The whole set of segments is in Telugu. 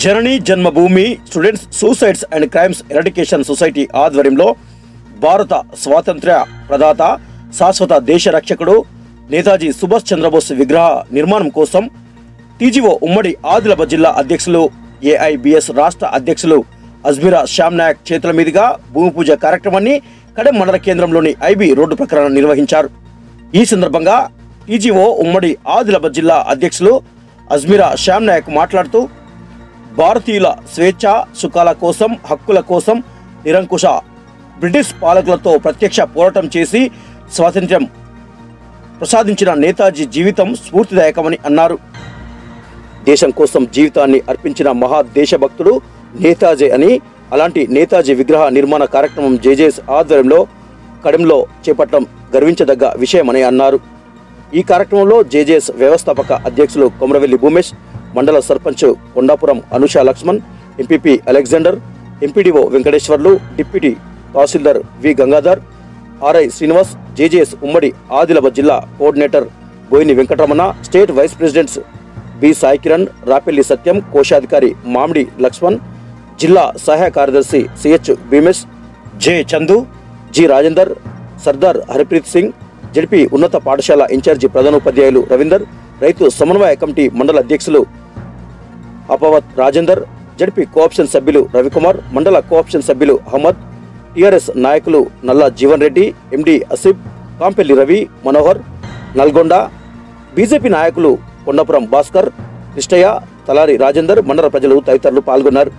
Janani Janmabhoomi students suicides and crimes eradication society ఆధ్వర్యంలో భారత స్వాతంత్ర్య ప్రదాత శాశ్వత దేశ రక్షకుడు నేతాజీ సుభాష్ చంద్రబోస్ విగ్రహ నిర్మాణం కోసం టీజీఓ ఉమ్మడి ఆదిలాబాద్ జిల్లా అధ్యక్షులు ఏఐబిఎస్ రాష్ట్ర అధ్యక్షులు అజ్మీరా శ్యామ్ నాయక్ చేతుల మీదుగా భూమి పూజ కార్యక్రమాన్ని కడెం మండల కేంద్రంలోని ఐబీ రోడ్డు ప్రక్కన నిర్వహించారు। ఈ సందర్భంగా టీజీఓ ఉమ్మడి ఆదిలాబాద్ జిల్లా అధ్యక్షులు అజ్మీరా శ్యామ్ నాయక్ మాట్లాడుతూ భారతీయుల స్వేచ్ఛ సుఖాల కోసం హక్కుల కోసం నిరంకుశ బ్రిటిష్ పాలకులతో ప్రత్యక్ష పోరాటం చేసి స్వాతంత్ర్యం ప్రసాదించిన నేతాజీ జీవితం స్ఫూర్తిదాయకమని అన్నారు। దేశం కోసం జీవితాన్ని అర్పించిన మహా దేశభక్తుడు నేతాజీ అని, అలాంటి నేతాజీ విగ్రహ నిర్మాణ కార్యక్రమం జేజేఎస్ ఆధ్వర్యంలో కడెంలో చేపట్టడం గర్వించదగ్గ విషయమని అన్నారు। ఈ కార్యక్రమంలో జేజేఎస్ వ్యవస్థాపక అధ్యక్షులు కొమరవెల్లి భూమేష్, మండల sarpanch Kondapuram Anusha Laxman, MPP Alexander, MPDO Venkateswarlu, deputy tahsildar V Gangadhar, RI Srinivas, JJS ఉమ్మడి ఆదిలాబాద్ జిల్లా coordinator Boini Venkataramana, state vice presidents B Sai Kiran, Rapelli Satyam, కోశాధికారి మామిడి లక్ష్మణ్, జిల్లా సహాయ కార్యదర్శి CH Bheemesh, J Chandu, G Rajender, Sardar Harpreet Singh, ZP ఉన్నత పాఠశాల ఇన్ఛార్జి ప్రధానోపాధ్యాయులు రవీందర్, రైతు సమన్వయ కమిటీ మండల అధ్యక్షులు అపవత్ రాజేందర్, జడ్పీ కోఆప్షన్ సభ్యులు రవికుమార్, మండల కోఆప్షన్ సభ్యులు అహ్మద్, టీఆర్ఎస్ నాయకులు నల్లా జీవన్ రెడ్డి, ఎండి అసిఫ్, కాంపెల్లి రవి, మనోహర్, నల్గొండ, బీజేపీ నాయకులు కొండాపురం భాస్కర్, కృష్ణయ్య, తలారి రాజేందర్, మండల ప్రజలు తదితరులు పాల్గొన్నారు।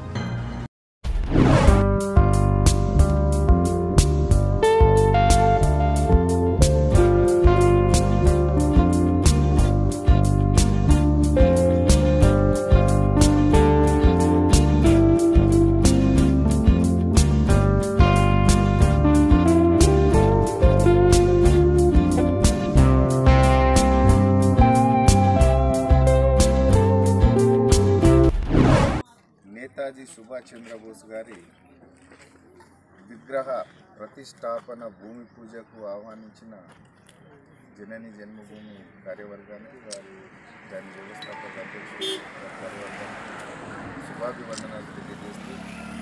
నేతాజీ సుభాష్ చంద్రబోస్ గారి విగ్రహ ప్రతిష్టాపన భూమి పూజకు ఆహ్వానించిన జనని జన్మభూమి కార్యవర్గానికి, వారి దాని వ్యవస్థాపక అధ్యక్షులు కార్యవర్గానికి శుభాభివందనాలు తెలియజేస్తూ,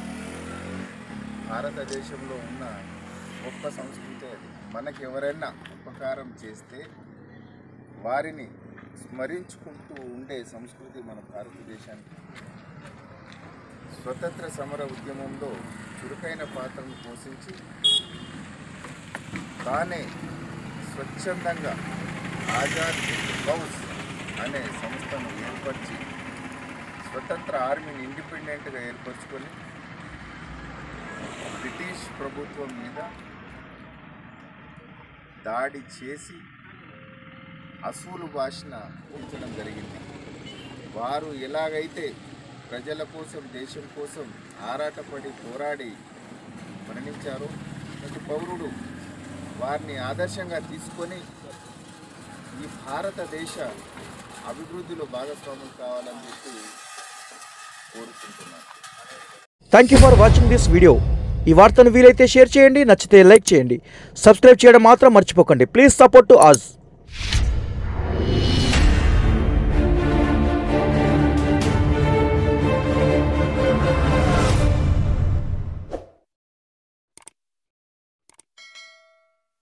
భారతదేశంలో ఉన్న గొప్ప సంస్కృతి అది. మనకి ఎవరైనా ఉపకారం చేస్తే వారిని స్మరించుకుంటూ ఉండే సంస్కృతి మన భారతదేశానికి. స్వతంత్ర సమర ఉద్యమంలో చురుకైన పాత్రను పోషించి తానే స్వచ్ఛందంగా ఆజాద్ హౌస్ అనే సంస్థను ఏర్పరిచి స్వతంత్ర ఆర్మీని ఇండిపెండెంట్గా ఏర్పరచుకొని బ్రిటిష్ ప్రభుత్వం మీద దాడి చేసి అసూలు భాషన ఉంచడం జరిగింది। వారు ఎలాగైతే ప్రజల కోసం దేశం కోసం ఆరాటపడి పోరాడి మరణించారో, ప్రతి పౌరుడు వారిని ఆదర్శంగా తీసుకొని ఈ భారతదేశ అభివృద్ధిలో భాగస్వామ్యం కావాలని చెప్పి కోరుకుంటున్నాను। Thank you for watching this video. ఈ వార్తను వీలైతే షేర్ చేయండి, నచ్చితే లైక్ చేయండి, సబ్స్క్రైబ్ చేయడం మాత్రం మర్చిపోకండి। Please support to us।